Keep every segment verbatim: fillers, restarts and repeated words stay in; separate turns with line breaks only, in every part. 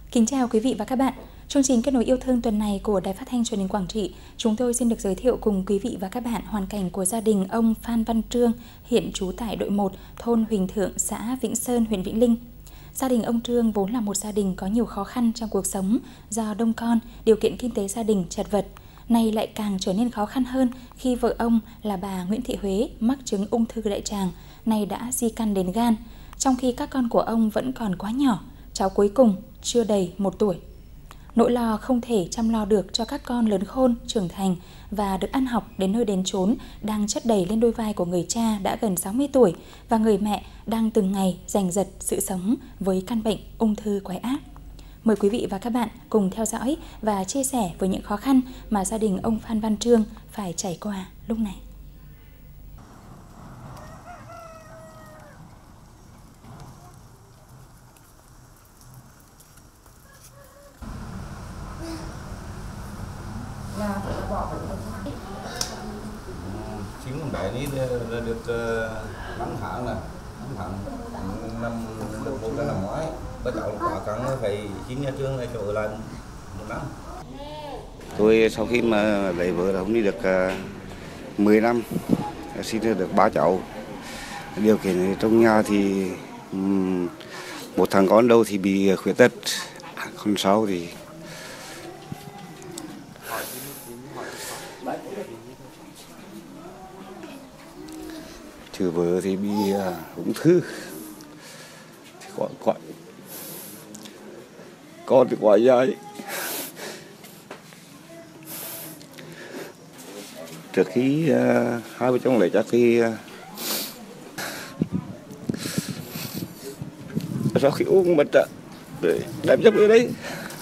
Kính chào quý vị và các bạn. Chương trình Kết nối yêu thương tuần này của Đài Phát thanh Truyền hình Quảng Trị, chúng tôi xin được giới thiệu cùng quý vị và các bạn hoàn cảnh của gia đình ông Phan Văn Trương, hiện trú tại đội một, thôn Huỳnh Thượng, xã Vĩnh Sơn, huyện Vĩnh Linh. Gia đình ông Trương vốn là một gia đình có nhiều khó khăn trong cuộc sống do đông con, điều kiện kinh tế gia đình chật vật. Nay lại càng trở nên khó khăn hơn khi vợ ông là bà Nguyễn Thị Huế mắc chứng ung thư đại tràng, nay đã di căn đến gan, trong khi các con của ông vẫn còn quá nhỏ, cháu cuối cùng chưa đầy một tuổi. Nỗi lo không thể chăm lo được cho các con lớn khôn, trưởng thành và được ăn học đến nơi đến chốn đang chất đầy lên đôi vai của người cha đã gần sáu mươi tuổi và người mẹ đang từng ngày giành giật sự sống với căn bệnh ung thư quái ác. Mời quý vị và các bạn cùng theo dõi và chia sẻ với những khó khăn mà gia đình ông Phan Văn Trương phải trải qua lúc này.
Chính con bé đi là được năm tháng này, năm tháng năm được một cái năm ngoái, bắt đầu quả căng phải chín nhà trường này trở lại một năm.
Tôi sau khi mà lấy vợ là không đi được mười năm, sinh ra được ba cháu. Điều kiện trong nhà thì một thằng con đâu thì bị khuyết tật, con sau thì trừ vợ thì bị ung thư, thì quả, quả, con thì quả dài. Trước khi uh, hai vợ chồng lấy chắc thì uh, sau khi uống mất ạ, để đem chấp ở đấy,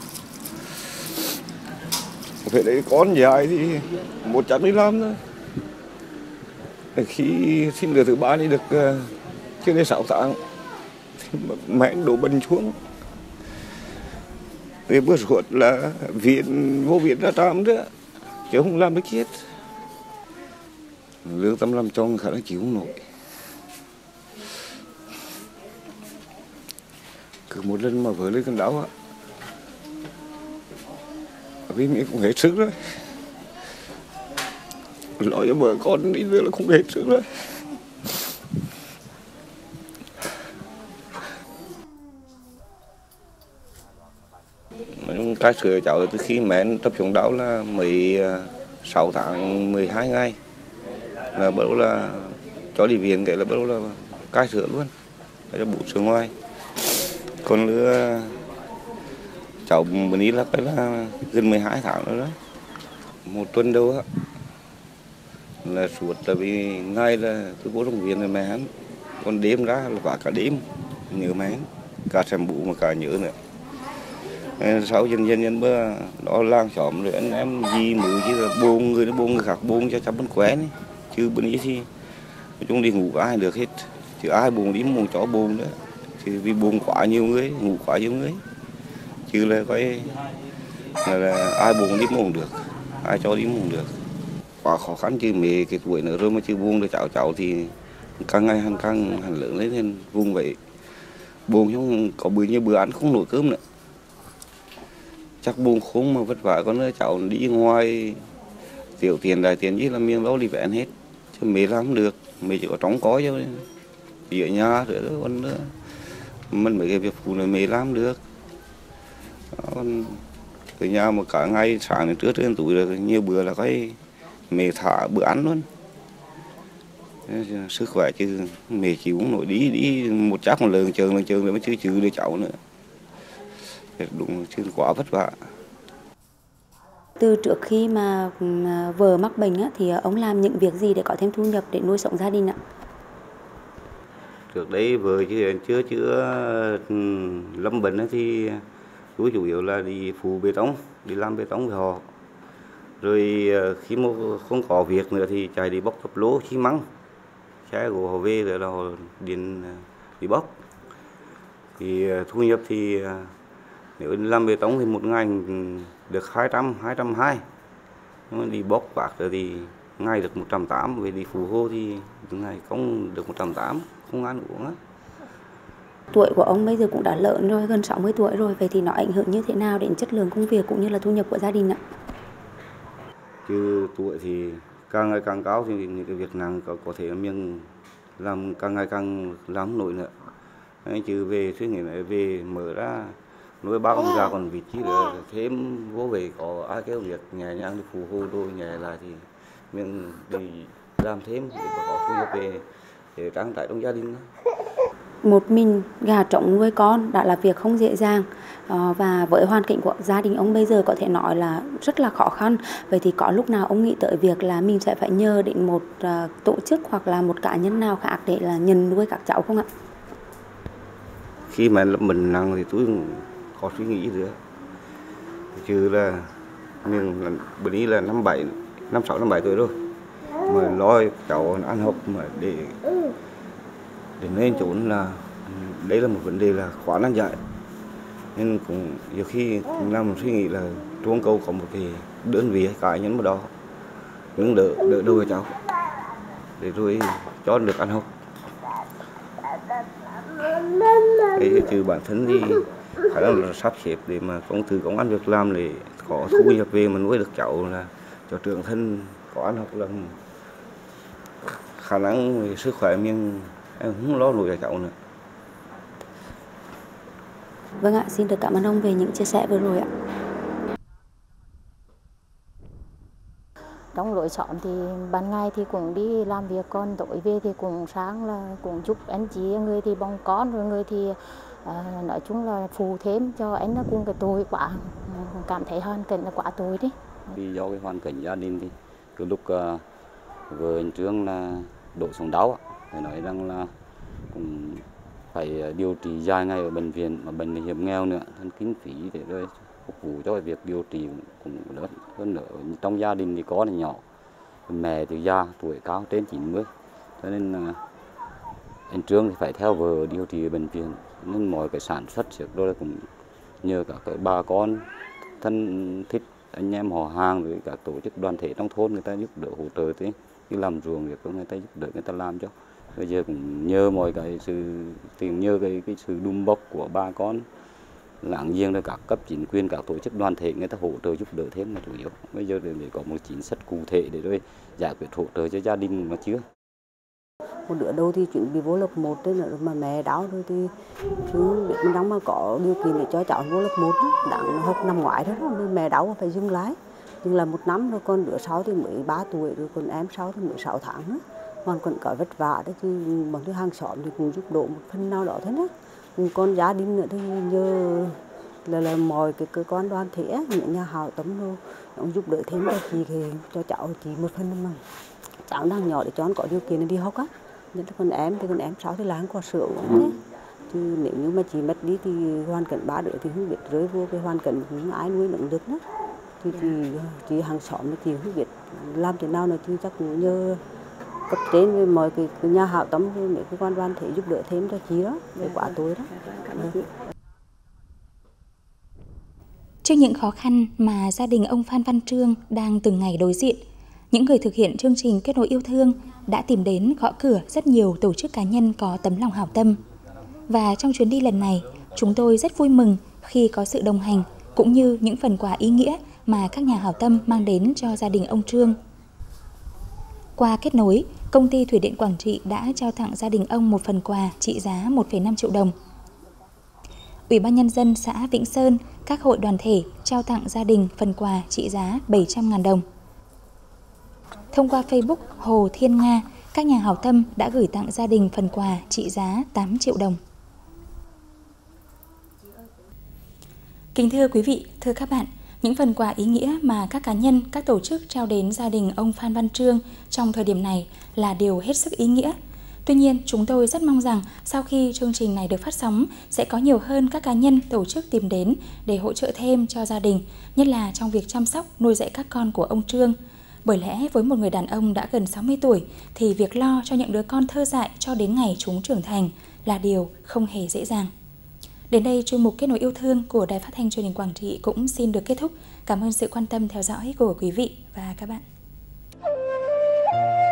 phải lấy con dài thì một chắc đi làm thôi. Khi sinh đứa thứ ba đi được uh, chưa đến sáu tháng thì mẹ đổ bệnh xuống. Vì bữa ruột là viện vô viện ra trạm nữa, chứ không làm được chết. Lương tâm làm cho khả năng chịu không nổi. Cứ một lần mà vợ lên cơn đau á, vì mình cũng hết sức rồi. Lo cho vợ con đi nữa là không hết sức rồi. Cái sửa cháu từ khi mẹ tập trung đau là mười sáu tháng mười hai ngày là bắt đầu là cho đi viện, cái là bắt đầu là cai sữa luôn, cho bú sữa ngoài. Còn nữa cháu mình đi là phải là gần mười hai tháng nữa đó, một tuần đâu á là suốt, là vì ngay là tôi bố trong viện là mẹ hắn, còn đêm ra là cả cả đêm nhớ mẹ, cả xem bú mà cả nhớ nữa. Sau dần dần dần bữa đó làng xóm rồi anh em gì mượn chứ là buông người nó buông người khác buông cho cháu bên quen ấy. Chứ bên ý thì nói chung đi ngủ ai được hết, chứ ai buồn đi buồn chó buồn nữa, chứ vì buồn quá nhiều người, ngủ quá nhiều người, chứ là cái là, là ai buồn đi buồn được, ai cho đi buồn được. Quá khó khăn chứ mẹ cái tuổi nữa rồi mà chưa buông được cháu cháu thì càng ngày càng càng càng lớn lên nên vùng vậy, buồn không có bữa như bữa ăn không nổi cơm nữa. Chắc buồn khốn mà vất vả, con nữa cháu đi ngoài tiểu tiền đại tiền gì là miếng đó đi vẹn hết, chứ mẹ làm không được, mẹ chỉ có trống có chứ ở nhà rồi đó, con nữa mình mấy cái việc phụ này mẹ làm được. Con ở nhà mà cả ngày sáng đến trưa trên tuổi rồi nhiều bữa là cái mẹ thả bữa ăn luôn. Sức khỏe chứ mẹ chịu không nổi, đi đi một chắc một lần trường lần trường rồi mới chưa chịu được cháu nữa, đúng chứ quá vất vả.
Từ trước khi mà vợ mắc bệnh á, thì ông làm những việc gì để có thêm thu nhập để nuôi sống gia đình ạ?
Trước đấy vợ chưa chưa chưa lâm bệnh thì tôi chủ yếu là đi phụ bê tông, đi làm bê tông với họ. Rồi khi mà không có việc nữa thì chạy đi bóc cặp lô xi măng, xe của họ về rồi là họ điện đi bóc. Thì thu nhập thì nếu làm bê tông thì một ngày được hai trăm, hai trăm hai. Nhưng mà đi bóc bạc rồi thì ngày được một trăm tám, về đi phụ hồ thì ngày không được một trăm tám, không ăn uống á.
Tuổi của ông bây giờ cũng đã lớn rồi, gần sáu mươi tuổi rồi, vậy thì nó ảnh hưởng như thế nào đến chất lượng công việc cũng như là thu nhập của gia đình ạ?
Chứ tuổi thì càng ngày càng cao thì những cái việc nặng có, có thể mình làm càng ngày càng làm nổi nữa. Đấy, chứ về suy nghĩ này về mở ra nuôi ba con gà còn vịt chứ nữa thêm vô về có ai kêu việc nhẹ nhàng đi phù hộ tôi nhẹ lại thì mình đi làm thêm để có thu nhập về để trang trải trong gia đình.
Một mình gà trống nuôi con đã là việc không dễ dàng, và với hoàn cảnh của gia đình ông bây giờ có thể nói là rất là khó khăn. Vậy thì có lúc nào ông nghĩ tới việc là mình sẽ phải nhờ đến một tổ chức hoặc là một cá nhân nào khác để là nhận nuôi các cháu không ạ?
Khi mà mình nặng thì tôi có suy nghĩ nữa, chứ là mình bữa đi là năm bảy năm sáu năm bảy tuổi rồi mà lo cháu ăn học mà để để nên trốn là đấy là một vấn đề là quá nan giải, nên cũng nhiều khi làm suy nghĩ là trong câu có một cái đơn vị cá nhân một đó đứng đỡ đỡ đôi cháu để rồi cho được ăn học. Cái từ bản thân thì khả năng là sắp xếp để mà công từ công ăn việc làm để có thu nhập về mà nuôi được cháu là cho trưởng thân có ăn học là khả năng về sức khỏe mình em không lo nổi cho cháu nữa.
Vâng ạ, xin được cảm ơn ông về những chia sẻ vừa rồi ạ.
Trong lối xóm thì ban ngày thì cũng đi làm việc, còn tối về thì cũng sáng là cũng giúp anh chị, người thì bồng con rồi người thì à, nói chung là phụ thêm cho anh nó cũng cái tuổi quá, cảm thấy hoàn cảnh là quá tuổi đi.
Vì do cái hoàn cảnh gia đình thì từ lúc uh, vợ anh Trương là đổ xuống đau, phải nói rằng là cũng phải điều trị dài ngày ở bệnh viện, mà bệnh này hiểm nghèo nữa, nên kinh phí để rồi phục vụ cho việc điều trị cũng lớn hơn nữa. Trong gia đình thì có là nhỏ, mẹ thì già tuổi cao trên chín mươi, cho nên là anh Trương thì phải theo vợ điều trị ở bệnh viện, nên mọi cái sản xuất trước đó cũng nhờ cả cái bà con thân thích, anh em họ hàng rồi cả tổ chức đoàn thể trong thôn người ta giúp đỡ hỗ trợ thế, đi làm ruộng việc người ta giúp đỡ người ta làm cho. Bây giờ cũng nhờ mọi cái sự tìm nhờ cái cái sự đùm bọc của bà con láng giềng rồi các cấp chính quyền, các tổ chức đoàn thể người ta hỗ trợ giúp đỡ thêm là chủ yếu. Bây giờ để có một chính sách cụ thể để rồi giải quyết hỗ trợ cho gia đình mà chưa.
Một đứa đâu thì chuẩn bị vô lớp một đấy nữa mà mẹ đau rồi thì chứ biết mình đóng mà có điều kiện để cho cháu vô lớp một đó, đang học năm ngoái đó, nên mẹ đau phải dừng lái. Nhưng là một năm rồi, con đứa sáu thì mới ba tuổi rồi, còn em sáu thì mới sáu tháng đó. Còn còn có vất vả đấy chứ bọn thứ hàng xóm thì cũng giúp đỡ một phần nào đó thế đó. Còn gia đình nữa thì nhờ là, là mọi cái cơ quan đoàn thể, những nhà hảo tâm đâu nó giúp đỡ thêm cho chị thì cho cháu chị một phần mà cháu đang nhỏ để cho nó có điều kiện đi học á. Nên là con em thì con em sáu thì láng quả sữa thế. Chứ nếu như mà chị mất đi thì hoàn cảnh ba đứa thì không biết rơi vô cái hoàn cảnh không ai nuôi nấng được nữa. Thì chị, chị hàng xóm thì chị không biết làm thế nào nữa, chứ chắc cũng nhờ cấp trên với mọi cái, cái nhà hảo tâm với mấy cái quan đoàn thể giúp đỡ thêm cho chị đó, để quả tôi đó.
Trước những khó khăn mà gia đình ông Phan Văn Trương đang từng ngày đối diện, những người thực hiện chương trình Kết nối yêu thương đã tìm đến gõ cửa rất nhiều tổ chức cá nhân có tấm lòng hảo tâm. Và trong chuyến đi lần này, chúng tôi rất vui mừng khi có sự đồng hành cũng như những phần quà ý nghĩa mà các nhà hảo tâm mang đến cho gia đình ông Trương. Qua kết nối, Công ty Thủy điện Quảng Trị đã trao tặng gia đình ông một phần quà trị giá một phẩy năm triệu đồng. Ủy ban Nhân dân xã Vĩnh Sơn, các hội đoàn thể trao tặng gia đình phần quà trị giá bảy trăm nghìn đồng. Thông qua Facebook Hồ Thiên Nga, các nhà hảo tâm đã gửi tặng gia đình phần quà trị giá tám triệu đồng. Kính thưa quý vị, thưa các bạn, những phần quà ý nghĩa mà các cá nhân, các tổ chức trao đến gia đình ông Phan Văn Trương trong thời điểm này là điều hết sức ý nghĩa. Tuy nhiên, chúng tôi rất mong rằng sau khi chương trình này được phát sóng, sẽ có nhiều hơn các cá nhân, tổ chức tìm đến để hỗ trợ thêm cho gia đình, nhất là trong việc chăm sóc, nuôi dạy các con của ông Trương. Bởi lẽ với một người đàn ông đã gần sáu mươi tuổi thì việc lo cho những đứa con thơ dại cho đến ngày chúng trưởng thành là điều không hề dễ dàng. Đến đây, chuyên mục Kết nối yêu thương của Đài Phát thanh Truyền hình Quảng Trị cũng xin được kết thúc. Cảm ơn sự quan tâm theo dõi của quý vị và các bạn.